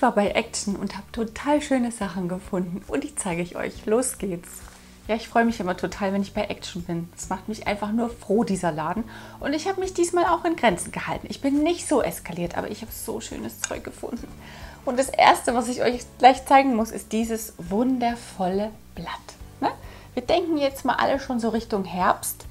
war bei Action und habe total schöne Sachen gefunden und die zeige ich euch. Los geht's! Ja, ich freue mich immer total, wenn ich bei Action bin. Es macht mich einfach nur froh, dieser Laden. Und ich habe mich diesmal auch in Grenzen gehalten. Ich bin nicht so eskaliert, aber ich habe so schönes Zeug gefunden. Und das Erste, was ich euch gleich zeigen muss, ist dieses wundervolle Blatt. Ne? Wir denken jetzt mal alle schon so Richtung Herbst.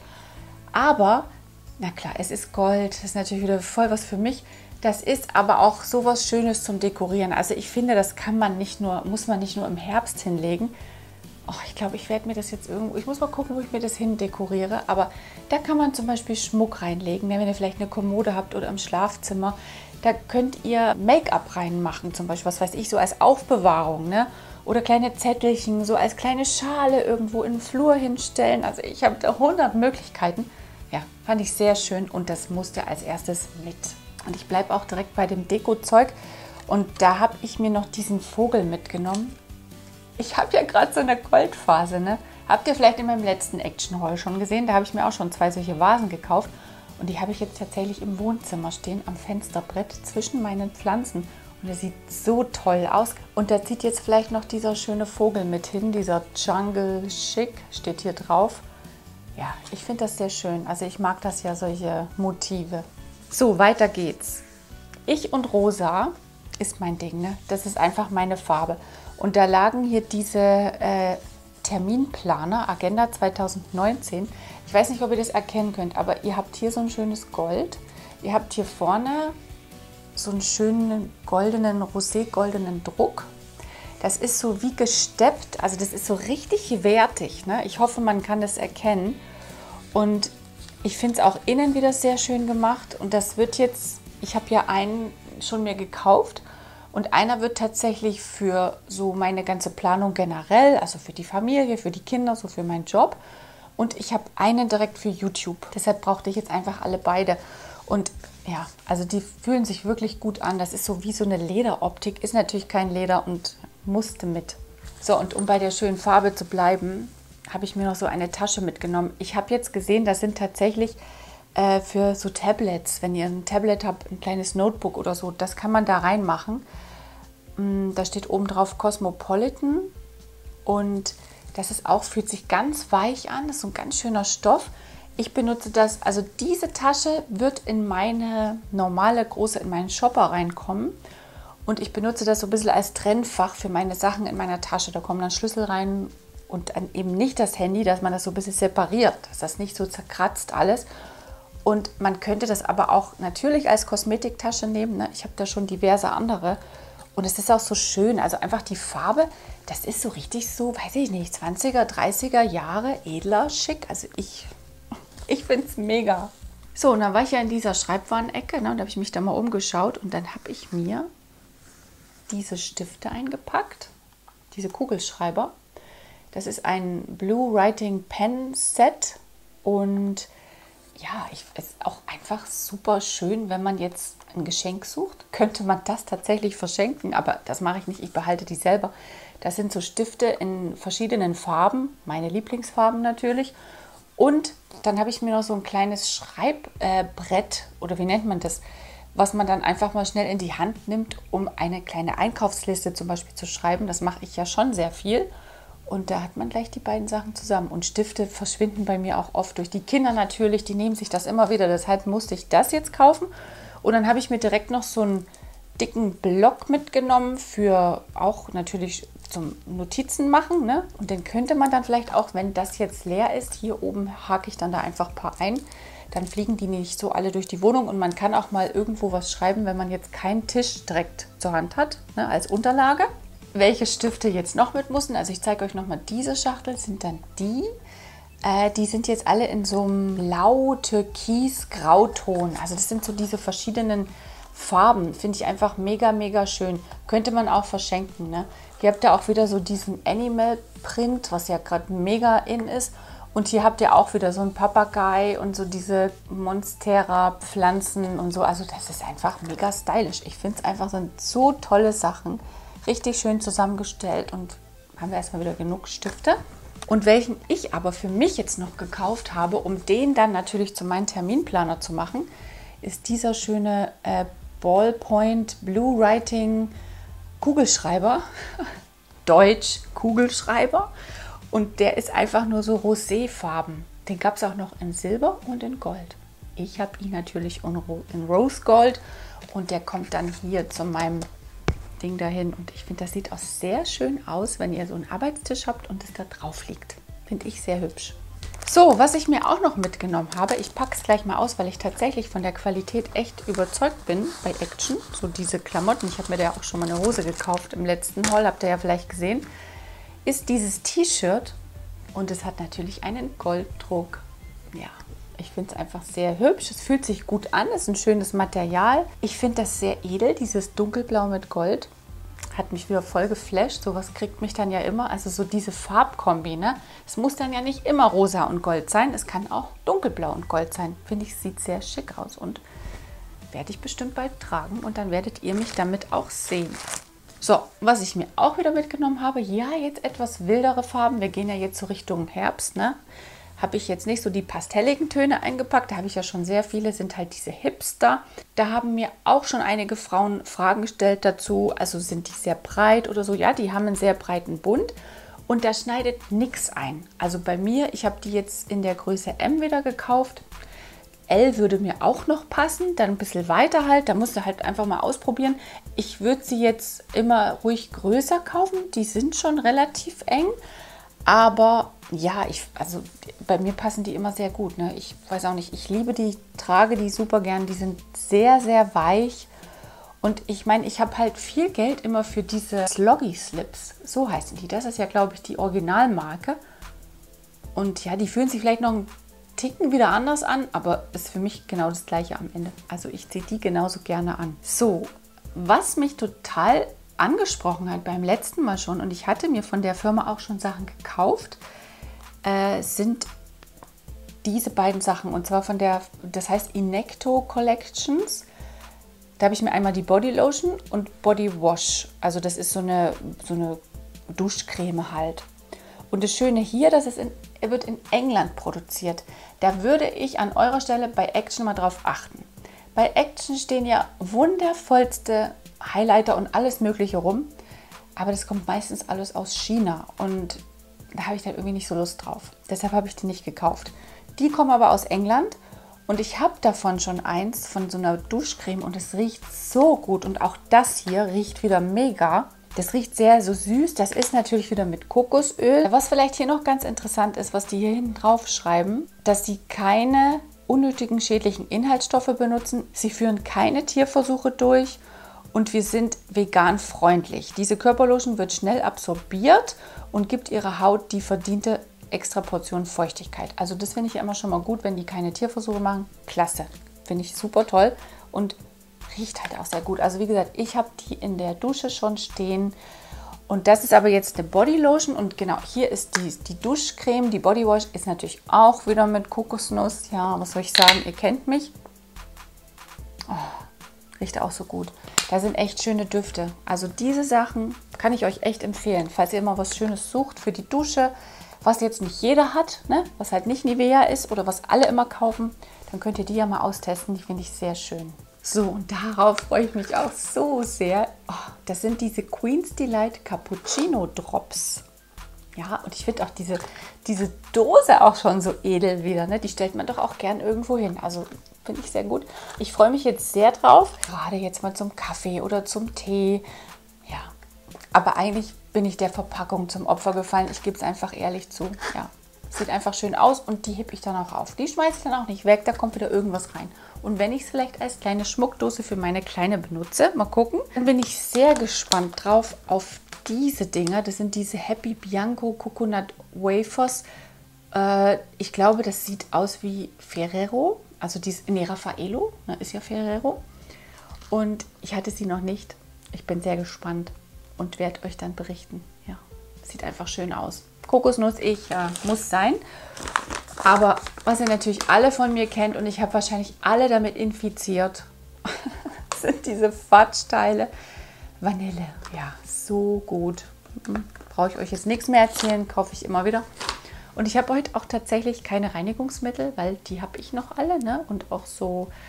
Aber, na klar, es ist Gold. Das ist natürlich wieder voll was für mich. Das ist aber auch so was Schönes zum Dekorieren. Also ich finde, das muss man nicht nur im Herbst hinlegen. Oh, ich glaube, ich werde mir das jetzt irgendwo, ich muss mal gucken, wo ich mir das hin dekoriere. Aber da kann man zum Beispiel Schmuck reinlegen, wenn ihr vielleicht eine Kommode habt oder im Schlafzimmer. Da könnt ihr Make-up reinmachen, zum Beispiel, was weiß ich, so als Aufbewahrung, ne? Oder kleine Zettelchen, so als kleine Schale irgendwo in den Flur hinstellen. Also ich habe da 100 Möglichkeiten. Ja, fand ich sehr schön und das musste als erstes mit. Und ich bleibe auch direkt bei dem Deko-Zeug. Und da habe ich mir noch diesen Vogel mitgenommen. Ich habe ja gerade so eine Goldphase, ne? Habt ihr vielleicht in meinem letzten Action-Haul schon gesehen? Da habe ich mir auch schon 2 solche Vasen gekauft. Und die habe ich jetzt tatsächlich im Wohnzimmer stehen, am Fensterbrett zwischen meinen Pflanzen. Und der sieht so toll aus. Und da zieht jetzt vielleicht noch dieser schöne Vogel mit hin, dieser Jungle Chic steht hier drauf. Ja, ich finde das sehr schön. Also ich mag das ja, solche Motive. So, weiter geht's. Ich und Rosa ist mein Ding, ne? Das ist einfach meine Farbe. Und da lagen hier diese Terminplaner, Agenda 2019. Ich weiß nicht, ob ihr das erkennen könnt, aber ihr habt hier so ein schönes Gold. Ihr habt hier vorne so einen schönen goldenen, roségoldenen Druck. Das ist so wie gesteppt, also das ist so richtig wertig, ne? Ich hoffe, man kann das erkennen. Und ich finde es auch innen wieder sehr schön gemacht. Und das wird jetzt, ich habe ja einen schon mir gekauft. Und einer wird tatsächlich für so meine ganze Planung generell, also für die Familie, für die Kinder, so für meinen Job. Und ich habe einen direkt für YouTube. Deshalb brauchte ich jetzt einfach alle beide. Und ja, also die fühlen sich wirklich gut an. Das ist so wie so eine Lederoptik. Ist natürlich kein Leder und musste mit. So, und um bei der schönen Farbe zu bleiben, habe ich mir noch so eine Tasche mitgenommen. Ich habe jetzt gesehen, das sind tatsächlich für so Tablets. Wenn ihr ein Tablet habt, ein kleines Notebook oder so, das kann man da reinmachen. Da steht oben drauf Cosmopolitan und das ist auch, fühlt sich ganz weich an. Das ist so ein ganz schöner Stoff. Ich benutze das, also diese Tasche wird in meine normale große, in meinen Shopper reinkommen. Und ich benutze das so ein bisschen als Trennfach für meine Sachen in meiner Tasche. Da kommen dann Schlüssel rein und eben nicht das Handy, dass man das so ein bisschen separiert, dass das nicht so zerkratzt alles. Und man könnte das aber auch natürlich als Kosmetiktasche nehmen, ne? Ich habe da schon diverse andere. Und es ist auch so schön, also einfach die Farbe, das ist so richtig so, weiß ich nicht, 20er, 30er Jahre, edler, schick. Also ich finde es mega. So, und dann war ich ja in dieser Schreibwarenecke, ne, und da habe ich mich da mal umgeschaut und dann habe ich mir diese Stifte eingepackt, diese Kugelschreiber. Das ist ein Blue Writing Pen Set und ja, es ist auch einfach super schön, wenn man jetzt ein Geschenk sucht, könnte man das tatsächlich verschenken, aber das mache ich nicht, ich behalte die selber. Das sind so Stifte in verschiedenen Farben, meine Lieblingsfarben natürlich. Und dann habe ich mir noch so ein kleines Schreibbrett, oder wie nennt man das, was man dann einfach mal schnell in die Hand nimmt, um eine kleine Einkaufsliste zum Beispiel zu schreiben. Das mache ich ja schon sehr viel. Und da hat man gleich die beiden Sachen zusammen. Und Stifte verschwinden bei mir auch oft durch die Kinder natürlich. Die nehmen sich das immer wieder. Deshalb musste ich das jetzt kaufen. Und dann habe ich mir direkt noch so einen dicken Block mitgenommen für auch natürlich zum Notizen machen, ne? Und den könnte man dann vielleicht auch, wenn das jetzt leer ist, hier oben hake ich dann da einfach ein paar ein. Dann fliegen die nicht so alle durch die Wohnung. Und man kann auch mal irgendwo was schreiben, wenn man jetzt keinen Tisch direkt zur Hand hat, ne, als Unterlage. Welche Stifte jetzt noch mit müssen, also ich zeige euch nochmal, diese Schachtel sind dann die. Die sind jetzt alle in so einem Blau-Türkis-Grauton. Also das sind so diese verschiedenen Farben. Finde ich einfach mega, mega schön. Könnte man auch verschenken, ne? Hier habt ihr auch wieder so diesen Animal-Print, was ja gerade mega in ist. Und hier habt ihr auch wieder so einen Papagei und so diese Monstera-Pflanzen und so. Also das ist einfach mega stylisch. Ich finde es einfach, sind so tolle Sachen. Richtig schön zusammengestellt und haben wir erstmal wieder genug Stifte. Und welchen ich aber für mich jetzt noch gekauft habe, um den dann natürlich zu meinem Terminplaner zu machen, ist dieser schöne Ballpoint Blue Writing Kugelschreiber, Deutsch Kugelschreiber. Und der ist einfach nur so roséfarben. Den gab es auch noch in Silber und in Gold. Ich habe ihn natürlich in Rose Gold und der kommt dann hier zu meinem Ding dahin. Und ich finde, das sieht auch sehr schön aus, wenn ihr so einen Arbeitstisch habt und es da drauf liegt. Finde ich sehr hübsch. So, was ich mir auch noch mitgenommen habe, ich packe es gleich mal aus, weil ich tatsächlich von der Qualität echt überzeugt bin bei Action. So diese Klamotten, ich habe mir da auch schon mal eine Hose gekauft im letzten Haul, habt ihr ja vielleicht gesehen, ist dieses T-Shirt und es hat natürlich einen Golddruck. Ja, ich finde es einfach sehr hübsch, es fühlt sich gut an, es ist ein schönes Material. Ich finde das sehr edel, dieses dunkelblau mit Gold. Hat mich wieder voll geflasht. Sowas kriegt mich dann ja immer. Also so diese Farbkombi, ne? Es muss dann ja nicht immer rosa und gold sein. Es kann auch dunkelblau und gold sein. Finde ich, sieht sehr schick aus. Und werde ich bestimmt bald tragen. Und dann werdet ihr mich damit auch sehen. So, was ich mir auch wieder mitgenommen habe. Ja, jetzt etwas wildere Farben. Wir gehen ja jetzt so Richtung Herbst, ne? Habe ich jetzt nicht so die pastelligen Töne eingepackt. Da habe ich ja schon sehr viele, sind halt diese Hipster. Da haben mir auch schon einige Frauen Fragen gestellt dazu. Also sind die sehr breit oder so? Ja, die haben einen sehr breiten Bund und da schneidet nichts ein. Also bei mir, ich habe die jetzt in der Größe M wieder gekauft. L würde mir auch noch passen, dann ein bisschen weiter halt. Da musst du halt einfach mal ausprobieren. Ich würde sie jetzt immer ruhig größer kaufen. Die sind schon relativ eng. Aber ja, also bei mir passen die immer sehr gut. Ne? Ich weiß auch nicht, ich liebe die, trage die super gern. Die sind sehr, sehr weich. Und ich meine, ich habe halt viel Geld immer für diese Sloggy Slips. So heißen die. Das ist ja, glaube ich, die Originalmarke. Und ja, die fühlen sich vielleicht noch einen Ticken wieder anders an, aber ist für mich genau das Gleiche am Ende. Also ich ziehe die genauso gerne an. So, was mich total angesprochen hat beim letzten Mal schon, und ich hatte mir von der Firma auch schon Sachen gekauft, sind diese beiden Sachen, und zwar von das heißt Inecto Collections. Da habe ich mir einmal die Body Lotion und Body Wash, also das ist so eine Duschcreme halt. Und das Schöne hier, dass er wird in England produziert. Da würde ich an eurer Stelle bei Action mal drauf achten. Bei Action stehen ja wundervollste Highlighter und alles Mögliche rum, aber das kommt meistens alles aus China und da habe ich dann irgendwie nicht so Lust drauf. Deshalb habe ich die nicht gekauft. Die kommen aber aus England und ich habe davon schon eins von so einer Duschcreme und es riecht so gut und auch das hier riecht wieder mega. Das riecht sehr so süß. Das ist natürlich wieder mit Kokosöl. Was vielleicht hier noch ganz interessant ist, was die hier hinten drauf schreiben, dass sie keine unnötigen schädlichen Inhaltsstoffe benutzen. Sie führen keine Tierversuche durch und wir sind vegan freundlich. Diese Körperlotion wird schnell absorbiert und gibt ihrer Haut die verdiente extra Portion Feuchtigkeit. Also das finde ich ja immer schon mal gut, wenn die keine Tierversuche machen. Klasse. Finde ich super toll und riecht halt auch sehr gut. Also wie gesagt, ich habe die in der Dusche schon stehen. Und das ist aber jetzt eine Bodylotion. Und genau, hier ist die Duschcreme. Die Bodywash ist natürlich auch wieder mit Kokosnuss. Ja, was soll ich sagen? Ihr kennt mich. Oh, riecht auch so gut. Da sind echt schöne Düfte. Also diese Sachen kann ich euch echt empfehlen. Falls ihr immer was Schönes sucht für die Dusche, was jetzt nicht jeder hat, ne? Was halt nicht Nivea ist oder was alle immer kaufen, dann könnt ihr die ja mal austesten. Die finde ich sehr schön. So, und darauf freue ich mich auch so sehr. Oh, das sind diese Queen's Delight Cappuccino Drops. Ja, und ich finde auch diese Dose auch schon so edel wieder. Ne? Die stellt man doch auch gern irgendwo hin. Also finde ich sehr gut. Ich freue mich jetzt sehr drauf. Gerade jetzt mal zum Kaffee oder zum Tee. Ja, aber eigentlich bin ich der Verpackung zum Opfer gefallen. Ich gebe es einfach ehrlich zu. Ja, sieht einfach schön aus und die hebe ich dann auch auf. Die schmeiße ich dann auch nicht weg. Da kommt wieder irgendwas rein. Und wenn ich es vielleicht als kleine Schmuckdose für meine Kleine benutze, mal gucken, dann bin ich sehr gespannt drauf auf diese Dinger. Das sind diese Happy Bianco Coconut Wafers. Ich glaube, das sieht aus wie Ferrero. Also Raffaello, ne, ist ja Ferrero. Und ich hatte sie noch nicht. Ich bin sehr gespannt und werde euch dann berichten. Ja, sieht einfach schön aus. Kokosnuss, muss sein. Aber was ihr natürlich alle von mir kennt und ich habe wahrscheinlich alle damit infiziert, sind diese Fatschteile. Vanille, ja, so gut. Brauche ich euch jetzt nichts mehr erzählen, kaufe ich immer wieder. Und ich habe heute auch tatsächlich keine Reinigungsmittel, weil die habe ich noch alle, ne? Und auch so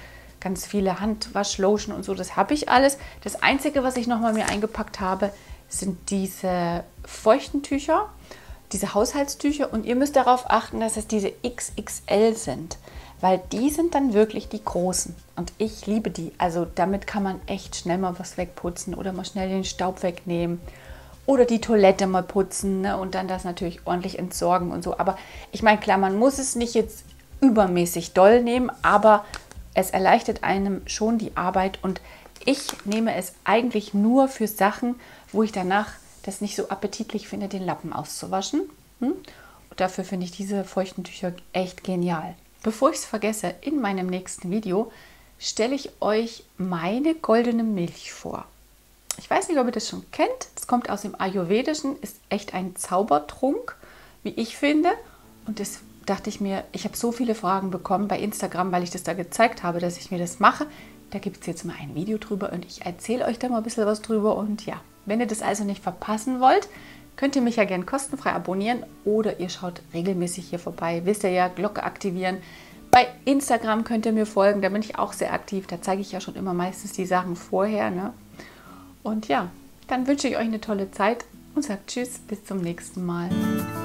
ganz viele Handwaschlotion und so, das habe ich alles. Das Einzige, was ich nochmal mir eingepackt habe, sind diese feuchten Tücher, diese Haushaltstücher. Und ihr müsst darauf achten, dass es diese XXL sind, weil die sind dann wirklich die großen. Und ich liebe die. Also damit kann man echt schnell mal was wegputzen oder mal schnell den Staub wegnehmen. Oder die Toilette mal putzen, ne? Und dann das natürlich ordentlich entsorgen und so. Aber ich meine, klar, man muss es nicht jetzt übermäßig doll nehmen, aber es erleichtert einem schon die Arbeit. Und ich nehme es eigentlich nur für Sachen, wo ich danach das nicht so appetitlich finde, den Lappen auszuwaschen. Und dafür finde ich diese feuchten Tücher echt genial. Bevor ich es vergesse, in meinem nächsten Video stelle ich euch meine goldene Milch vor. Ich weiß nicht, ob ihr das schon kennt. Es kommt aus dem Ayurvedischen, ist echt ein Zaubertrunk, wie ich finde. Und das dachte ich mir, ich habe so viele Fragen bekommen bei Instagram, weil ich das da gezeigt habe, dass ich mir das mache. Da gibt es jetzt mal ein Video drüber und ich erzähle euch da mal ein bisschen was drüber. Und ja, wenn ihr das also nicht verpassen wollt, könnt ihr mich ja gerne kostenfrei abonnieren oder ihr schaut regelmäßig hier vorbei. Wisst ihr ja, Glocke aktivieren. Bei Instagram könnt ihr mir folgen, da bin ich auch sehr aktiv. Da zeige ich ja schon immer meistens die Sachen vorher, ne? Und ja, dann wünsche ich euch eine tolle Zeit und sage Tschüss, bis zum nächsten Mal.